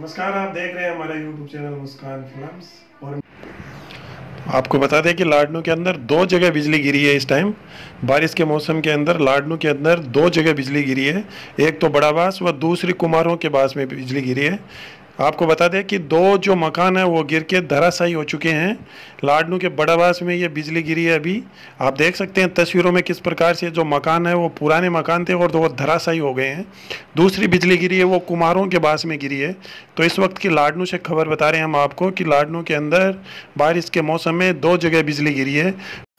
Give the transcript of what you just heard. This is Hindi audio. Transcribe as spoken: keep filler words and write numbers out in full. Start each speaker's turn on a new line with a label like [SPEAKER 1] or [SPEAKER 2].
[SPEAKER 1] नमस्कार, आप देख रहे हैं हमारा यूट्यूब चैनल मुस्कान फिल्म्स। और आपको बता दें कि लाडनू के अंदर दो जगह बिजली गिरी है। इस टाइम बारिश के मौसम के अंदर लाडनू के अंदर दो जगह बिजली गिरी है। एक तो बड़ा बास व दूसरी कुमारों के बास में बिजली गिरी है। आपको बता दें कि दो जो मकान है वो गिर के धराशायी हो चुके हैं। लाडनू के बड़ा बास में ये बिजली गिरी है। अभी आप देख सकते हैं तस्वीरों में किस प्रकार से जो मकान है वो पुराने मकान थे और वो धराशायी हो गए हैं। दूसरी बिजली गिरी है वो कुमारों के बास में गिरी है। तो इस वक्त की लाडनू से खबर बता रहे हैं हम आपको कि लाडनू के अंदर बारिश के मौसम में दो जगह बिजली गिरी है।